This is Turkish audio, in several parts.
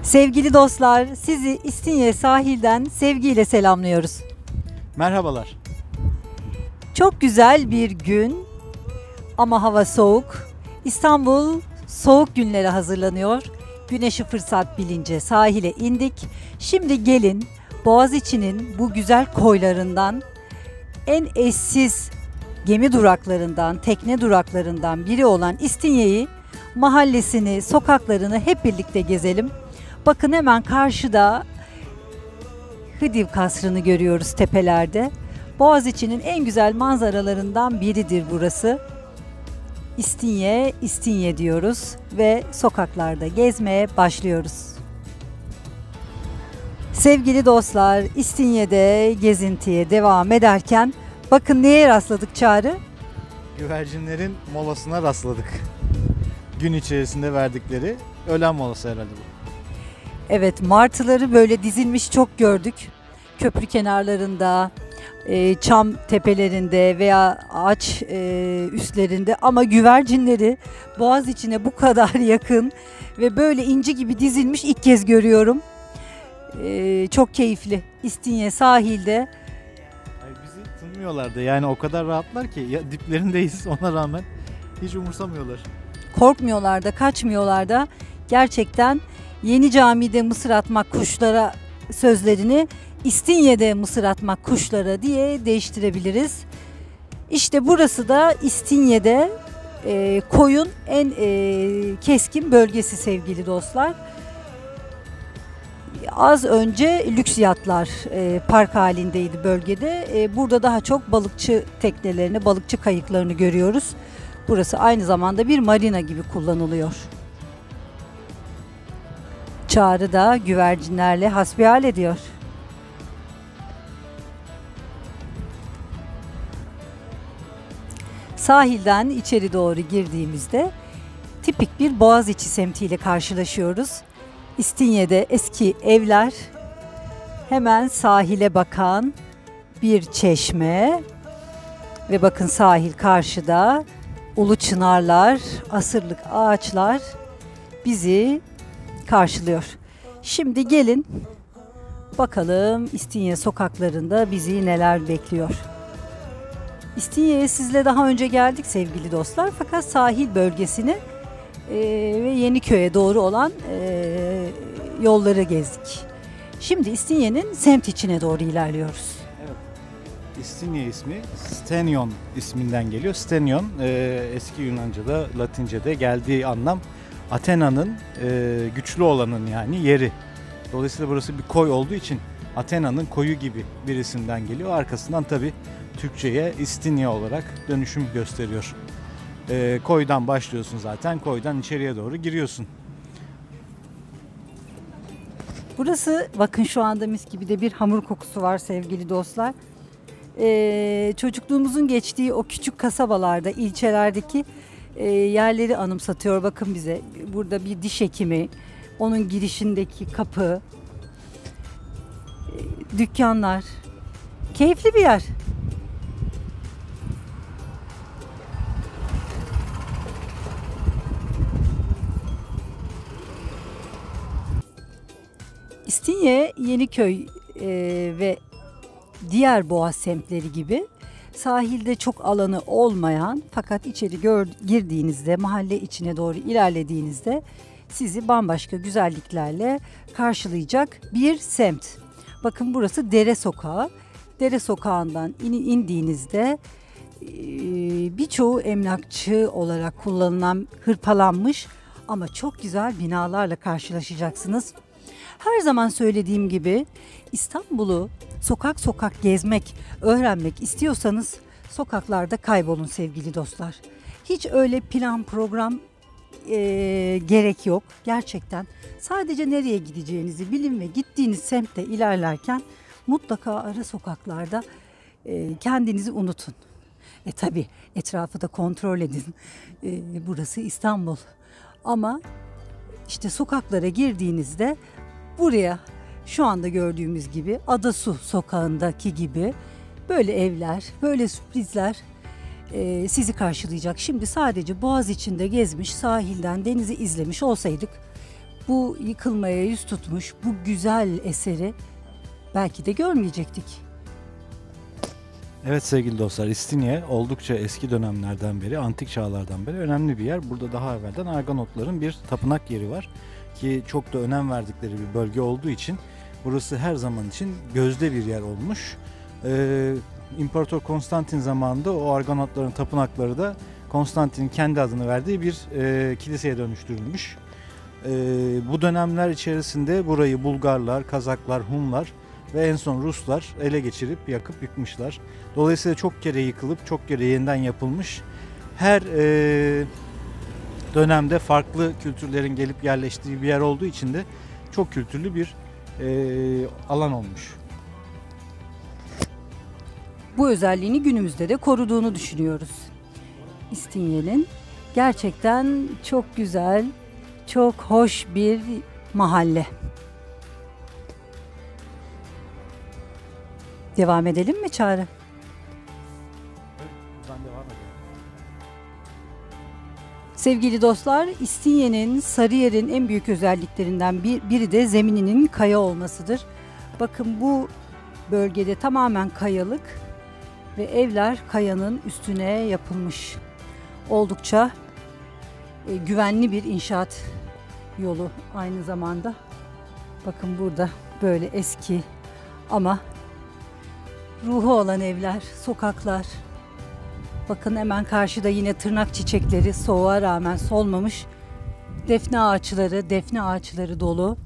Sevgili dostlar, sizi İstinye sahilden sevgiyle selamlıyoruz. Merhabalar. Çok güzel bir gün ama hava soğuk. İstanbul soğuk günlere hazırlanıyor. Güneşi fırsat bilince sahile indik. Şimdi gelin Boğaziçi'nin bu güzel koylarından, en eşsiz gemi duraklarından, tekne duraklarından biri olan İstinye'yi, mahallesini, sokaklarını hep birlikte gezelim. Bakın hemen karşıda Hıdiv Kasrı'nı görüyoruz tepelerde. Boğaziçi'nin en güzel manzaralarından biridir burası. İstinye, İstinye diyoruz ve sokaklarda gezmeye başlıyoruz. Sevgili dostlar, İstinye'de gezintiye devam ederken bakın neye rastladık Çağrı? Güvercinlerin molasına rastladık. Gün içerisinde verdikleri öğlen molası herhalde bu. Evet, martıları böyle dizilmiş çok gördük. Köprü kenarlarında, çam tepelerinde veya ağaç üstlerinde, ama güvercinleri Boğaziçi'ne bu kadar yakın ve böyle inci gibi dizilmiş ilk kez görüyorum. Çok keyifli. İstinye sahilde. Bizi tanımıyorlardı, yani o kadar rahatlar ki ya, diplerindeyiz ona rağmen hiç umursamıyorlar. Korkmuyorlar da, kaçmıyorlar da. Gerçekten Yeni Cami'de mısır atmak kuşlara sözlerini İstinye'de mısır atmak kuşlara diye değiştirebiliriz. İşte burası da İstinye'de koyun en keskin bölgesi sevgili dostlar. Az önce lüks yatlar park halindeydi bölgede. Burada daha çok balıkçı teknelerini, balıkçı kayıklarını görüyoruz. Burası aynı zamanda bir marina gibi kullanılıyor. Çağrı da güvercinlerle hasbihal ediyor. Sahilden içeri doğru girdiğimizde tipik bir Boğaziçi semtiyle karşılaşıyoruz. İstinye'de eski evler, hemen sahile bakan bir çeşme ve bakın sahil karşıda, ulu çınarlar, asırlık ağaçlar bizi karşılıyor. Şimdi gelin bakalım İstinye sokaklarında bizi neler bekliyor. İstinye'ye sizle daha önce geldik sevgili dostlar, fakat sahil bölgesini ve Yeniköy'e doğru olan yolları gezdik. Şimdi İstinye'nin semt içine doğru ilerliyoruz. Evet. İstinye ismi Stenion isminden geliyor. Stenion eski Yunanca'da, Latince'de geldiği anlam Athena'nın güçlü olanın yani yeri. Dolayısıyla burası bir koy olduğu için Athena'nın koyu gibi birisinden geliyor. Arkasından tabii Türkçe'ye İstinye olarak dönüşüm gösteriyor. Koydan başlıyorsun zaten, koydan içeriye doğru giriyorsun. Burası bakın şu anda mis gibi de bir hamur kokusu var sevgili dostlar. Çocukluğumuzun geçtiği o küçük kasabalarda, ilçelerdeki yerleri anımsatıyor. Bakın bize burada bir diş hekimi, onun girişindeki kapı, dükkanlar. Keyifli bir yer. İstinye, Yeniköy ve diğer Boğaz semtleri gibi sahilde çok alanı olmayan, fakat içeri girdiğinizde, mahalle içine doğru ilerlediğinizde sizi bambaşka güzelliklerle karşılayacak bir semt. Bakın burası Dere Sokağı. Dere Sokağı'ndan indiğinizde birçoğu emlakçı olarak kullanılan, hırpalanmış ama çok güzel binalarla karşılaşacaksınız. Her zaman söylediğim gibi İstanbul'u sokak sokak gezmek, öğrenmek istiyorsanız sokaklarda kaybolun sevgili dostlar. Hiç öyle plan program gerek yok gerçekten. Sadece nereye gideceğinizi bilin ve gittiğiniz semtte ilerlerken mutlaka ara sokaklarda kendinizi unutun. Tabii etrafı da kontrol edin. Burası İstanbul. Ama işte sokaklara girdiğinizde buraya şu anda gördüğümüz gibi Adasu sokağındaki gibi böyle evler, böyle sürprizler sizi karşılayacak. Şimdi sadece Boğaz içinde gezmiş, sahilden denizi izlemiş olsaydık Bu yıkılmaya yüz tutmuş bu güzel eseri belki de görmeyecektik. Evet sevgili dostlar, İstinye oldukça eski dönemlerden beri, antik çağlardan beri önemli bir yer. Burada daha evvelden Argonotların bir tapınak yeri var ki çok da önem verdikleri bir bölge olduğu için burası her zaman için gözde bir yer olmuş. İmparator Konstantin zamanında o Argonotların tapınakları da Konstantin'in kendi adını verdiği bir kiliseye dönüştürülmüş. Bu dönemler içerisinde burayı Bulgarlar, Kazaklar, Hunlar ve en son Ruslar ele geçirip yakıp yıkmışlar. Dolayısıyla çok kere yıkılıp çok kere yeniden yapılmış. Her dönemde farklı kültürlerin gelip yerleştiği bir yer olduğu için de çok kültürlü bir alan olmuş. Bu özelliğini günümüzde de koruduğunu düşünüyoruz. İstinye'nin gerçekten çok güzel, çok hoş bir mahalle. Devam edelim mi Çağrı? Buradan devam edelim. Sevgili dostlar, İstinye'nin, Sarıyer'in en büyük özelliklerinden biri de zemininin kaya olmasıdır. Bakın bu bölgede tamamen kayalık ve evler kayanın üstüne yapılmış. Oldukça güvenli bir inşaat yolu aynı zamanda. Bakın burada böyle eski ama ruhu olan evler, sokaklar. Bakın hemen karşıda yine tırnak çiçekleri soğuğa rağmen solmamış. Defne ağaçları dolu.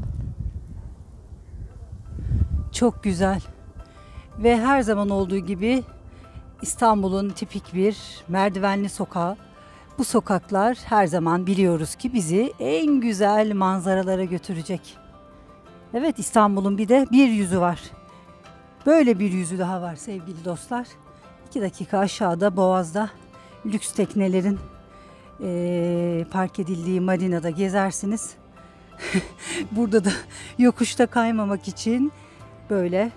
Çok güzel. Ve her zaman olduğu gibi İstanbul'un tipik bir merdivenli sokağı. Bu sokaklar her zaman biliyoruz ki bizi en güzel manzaralara götürecek. Evet, İstanbul'un bir de bir yüzü var. Böyle bir yüzü daha var sevgili dostlar. 2 dakika aşağıda Boğaz'da lüks teknelerin park edildiği marinada gezersiniz. Burada da yokuşta kaymamak için böyle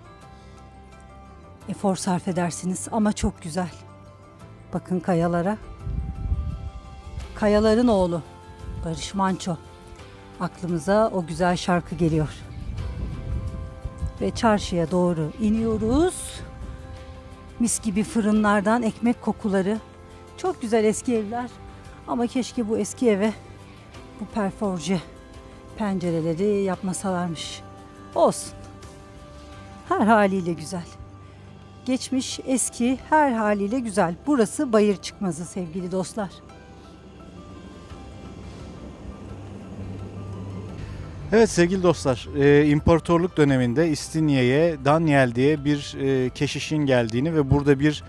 efor sarf edersiniz ama çok güzel. Bakın kayalara. Kayaların oğlu Barış Manço. Aklımıza o güzel şarkı geliyor. Ve çarşıya doğru iniyoruz. Mis gibi fırınlardan ekmek kokuları. Çok güzel eski evler. Ama keşke bu eski eve bu perforje pencereleri yapmasalarmış. Olsun. Her haliyle güzel. Geçmiş eski her haliyle güzel. Burası Bayır Çıkmazı sevgili dostlar. Evet sevgili dostlar, imparatorluk döneminde İstinye'ye Daniel diye bir keşişin geldiğini ve burada bir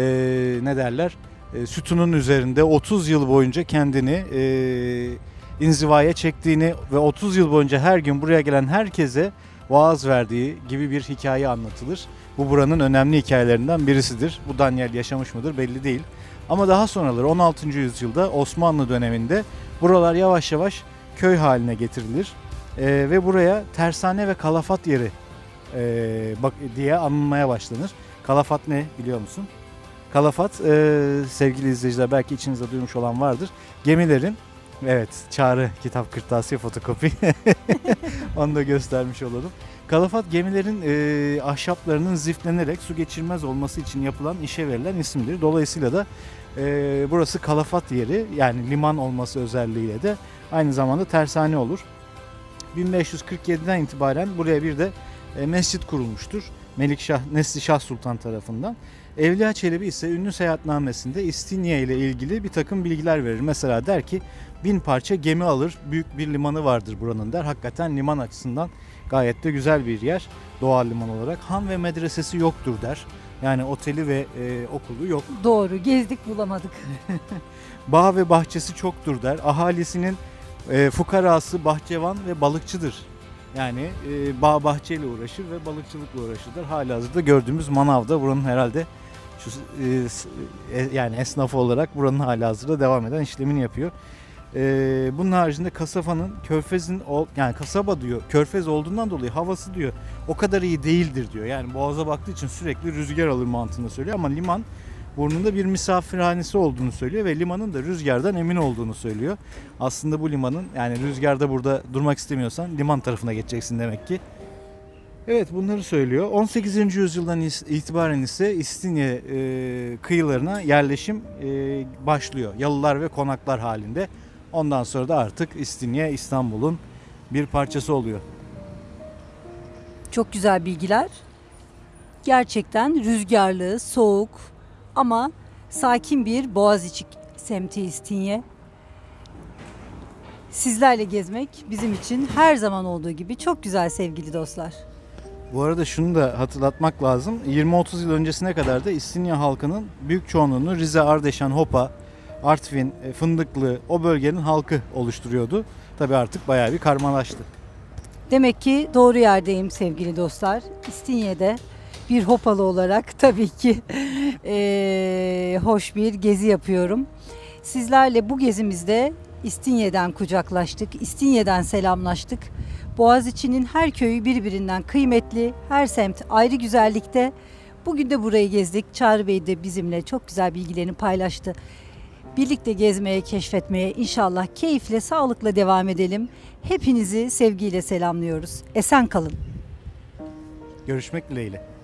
sütunun üzerinde 30 yıl boyunca kendini inzivaya çektiğini ve 30 yıl boyunca her gün buraya gelen herkese vaaz verdiği gibi bir hikaye anlatılır. Bu buranın önemli hikayelerinden birisidir. Bu Daniel yaşamış mıdır belli değil. Ama daha sonraları 16. yüzyılda Osmanlı döneminde buralar yavaş yavaş köy haline getirilir. Ve buraya tersane ve kalafat yeri diye anılmaya başlanır. Kalafat ne biliyor musun? Kalafat sevgili izleyiciler belki içinizde duymuş olan vardır. Gemilerin, evet Çağrı kitap kırtasiye fotokopi onu da göstermiş olalım. Kalafat gemilerin ahşaplarının ziflenerek su geçirmez olması için yapılan işe verilen isimdir. Dolayısıyla da burası kalafat yeri, yani liman olması özelliğiyle de aynı zamanda tersane olur. 1547'den itibaren buraya bir de mescit kurulmuştur. Melikşah, Neslişah Sultan tarafından. Evliya Çelebi ise ünlü seyahatnamesinde İstinye ile ilgili bir takım bilgiler verir. Mesela der ki 1000 parça gemi alır, büyük bir limanı vardır buranın der. Hakikaten liman açısından gayet de güzel bir yer doğal liman olarak. Han ve medresesi yoktur der. Yani oteli ve okulu yok. Doğru, gezdik bulamadık. Bağ ve bahçesi çoktur der. Ahalisinin fukarası bahçevan ve balıkçıdır. Yani bağ bahçeyle uğraşır ve balıkçılıkla uğraşırlar. Halihazırda gördüğümüz manavda buranın herhalde yani esnafı olarak buranın halihazırda devam eden işlemini yapıyor. Bunun haricinde kasabanın yani kasaba diyor, körfez olduğundan dolayı havası diyor o kadar iyi değildir diyor. Yani boğaza baktığı için sürekli rüzgar alır mantığında söylüyor ama liman burnunda bir misafirhanesi olduğunu söylüyor ve limanın da rüzgardan emin olduğunu söylüyor. Aslında bu limanın, yani rüzgarda burada durmak istemiyorsan liman tarafına geçeceksin demek ki. Evet, bunları söylüyor. 18. yüzyıldan itibaren ise İstinye kıyılarına yerleşim başlıyor. Yalılar ve konaklar halinde. Ondan sonra da artık İstinye İstanbul'un bir parçası oluyor. Çok güzel bilgiler. Gerçekten rüzgarlı, soğuk ama sakin bir Boğaziçi semti İstinye. Sizlerle gezmek bizim için her zaman olduğu gibi çok güzel sevgili dostlar. Bu arada şunu da hatırlatmak lazım. 20-30 yıl öncesine kadar da İstinye halkının büyük çoğunluğunu Rize, Ardeşen, Hopa, Artvin, Fındıklı o bölgenin halkı oluşturuyordu. Tabii artık bayağı bir karmalaştı. Demek ki doğru yerdeyim sevgili dostlar. İstinye'de bir Hopalı olarak tabii ki hoş bir gezi yapıyorum. Sizlerle bu gezimizde İstinye'den kucaklaştık, İstinye'den selamlaştık. Boğaziçi'nin her köyü birbirinden kıymetli, her semt ayrı güzellikte. Bugün de burayı gezdik. Çağrı Bey de bizimle çok güzel bilgilerini paylaştı. Birlikte gezmeye, keşfetmeye inşallah keyifle, sağlıkla devam edelim. Hepinizi sevgiyle selamlıyoruz. Esen kalın. Görüşmek dileğiyle.